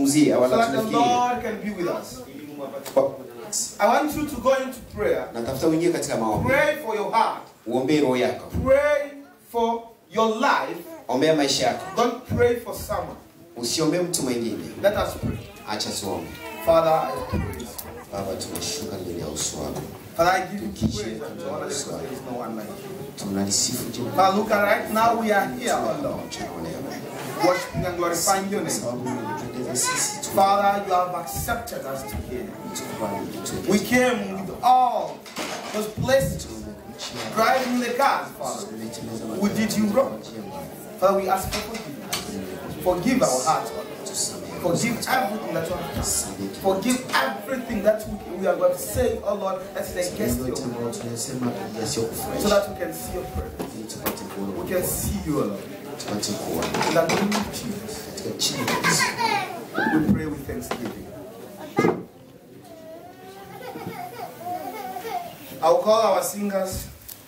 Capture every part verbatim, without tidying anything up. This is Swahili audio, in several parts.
tunazungumzia wala so that the tunafikiria. Lord can be with us. I want you to go into prayer. Natafuta uingie katika maombi. Pray for your heart. Uombe roho yako. Pray for your life. Ombea maisha yako. Don't pray for someone. Usiombe mtu mwingine. Let us pray. Acha tuombe. Father, I praise. Baba, tunashuka mbele ya uso wako. Father, I give you praise and honor because there is no one like you. Tunalisifu jina. Father, look at right now we are here, oh Lord. Worshiping and glorifying your name. Father, you have accepted us to here. We came with all those places, driving the cars, Father. We did you wrong. Father, we ask for forgiveness. Forgive our hearts, forgive everything that you have done. Forgive everything that we, we are going to say, oh Lord, that is against your will. So that we can see your presence. We can see you, oh Lord. In the name of Jesus, we pray with thanksgiving. I will call our singers.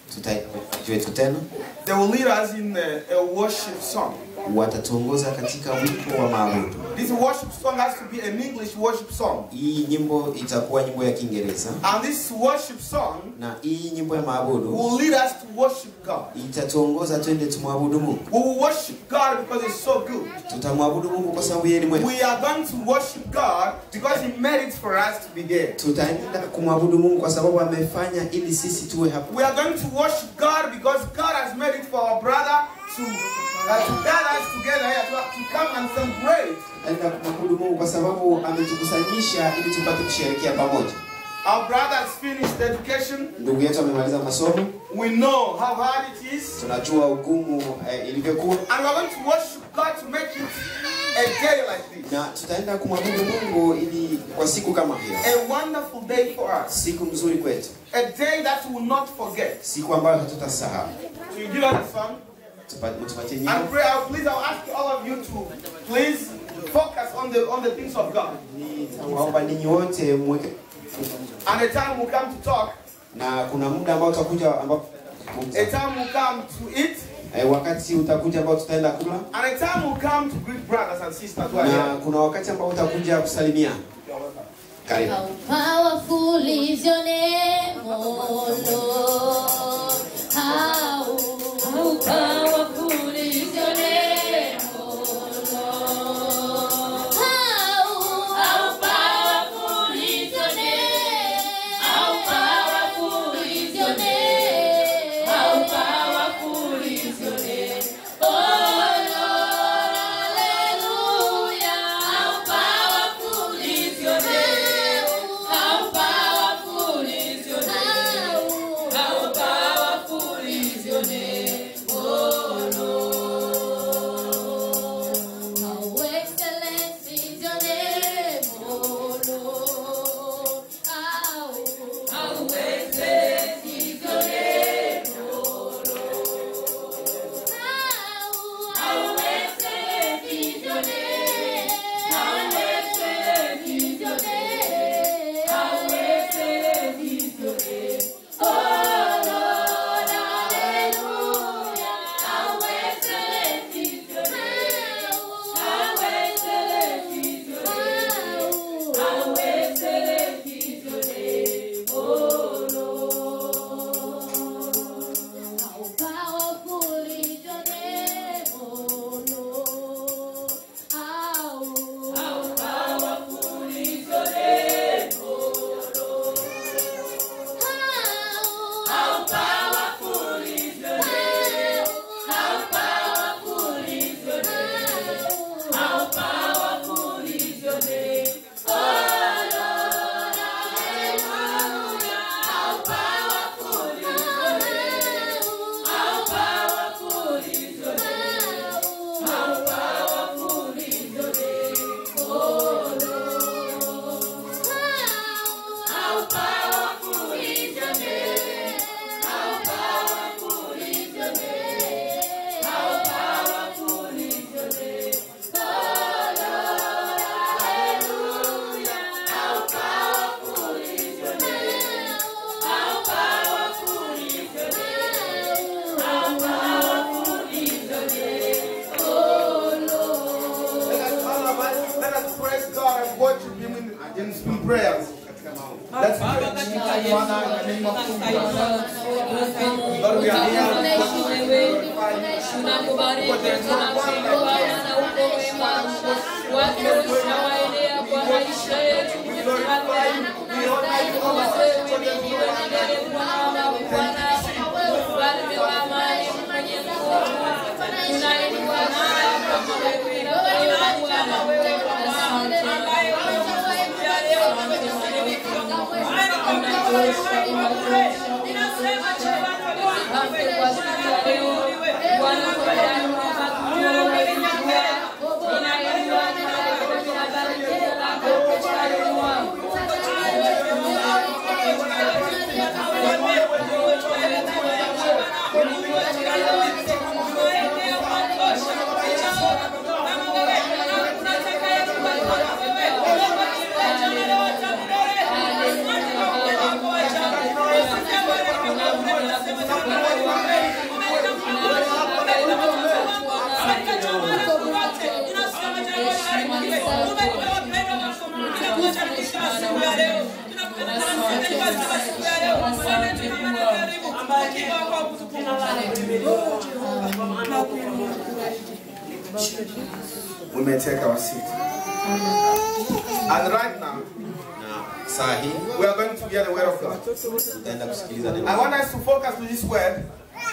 They will lead us in a, a worship song. Watatuongoza katika wimbo wa maabudu. This worship song has to be an English worship song. Hii nyimbo itakuwa nyimbo ya Kiingereza. And this worship song, na hii nyimbo ya maabudu, will lead us to worship God. Itatuongoza twende tumwabudu Mungu. We will worship God because He's so good. Tutamwabudu Mungu kwa sababu yeye ni mwema. We are going to worship God because He made it for us to be here. Tutaenda kumwabudu Mungu kwa sababu amefanya ili sisi tuwe hapa. We are going to worship God because God has made it for our brother to uh, to gather us together here to, to come and celebrate. Tutaenda kumwabudu Mungu kwa sababu ametukusanyisha ili tupate kusherehekea pamoja. Our brother has finished education. Ndugu yetu amemaliza masomo. We know how hard it is. Tunajua ugumu eh, ilivyokuwa. And we are going to worship God to make it a day like this. Na tutaenda kumwabudu Mungu ili kwa siku kama hiyo. A wonderful day for us. Siku nzuri kwetu. A day that we will not forget. Siku ambayo hatutasahau. So you give us a song. Tupatie nyimbo. And pray, please, I'll ask all of you to please focus on the on the things of God. Waomba ninyi wote mweke. And a time will come to talk. Na kuna muda ambao utakuja ambao a time will come to eat. Eh, wakati utakuja ambao tutaenda kula. And a time will come to greet brothers and sisters who are here. Na kuna wakati ambao utakuja kusalimia. Karibu. How powerful is your name, oh Lord. How, how powerful is your name, oh Lord. How, how powerful is your name. How powerful is your name. How powerful is your name. Oh Lord, hallelujah. How powerful is your name. How powerful is your name. How powerful is your name. Oh in, in prayers. Let's pray. Father, in the name of Jesus. Lord, we are here. We may take our seat. And right now, we are going to hear the word of God. I want us to focus on this word.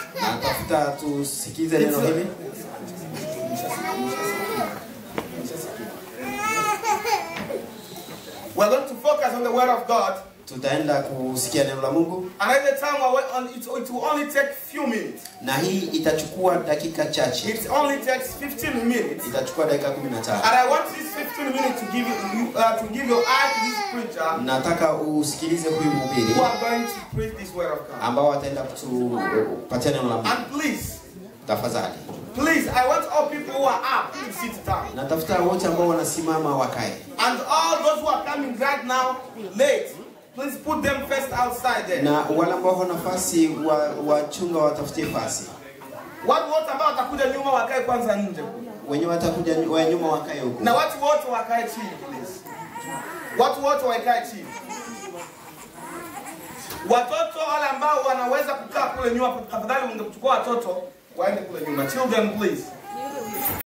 We are going to focus on the word of God. Tutaenda kusikia neno la Mungu. And at the time it will only take few minutes. Na hii itachukua dakika chache. It only takes fifteen minutes. Itachukua dakika kumi na tano. And I want this fifteen minutes to give you uh, to give your eye to this preacher. Nataka usikilize huyu mhubiri. Who are going to preach this word of God. Ambao wataenda kutupatia neno la Mungu. And please, tafadhali. Please, I want all people who are up to sit down. Natafuta wote ambao wanasimama wakae. And all those who are coming right now late, please put them first outside there. Na wale ambao wana nafasi wachunga watafutie nafasi. Watu wote ambao watakuja nyuma wakae kwanza nje. Wenye watakuja nyuma wakae huko. Na watu wote wakae chini please. Watu wote wakae chini. Watoto wale ambao wanaweza kukaa kule nyuma, tafadhali ungechukua watoto waende kule nyuma. Children please.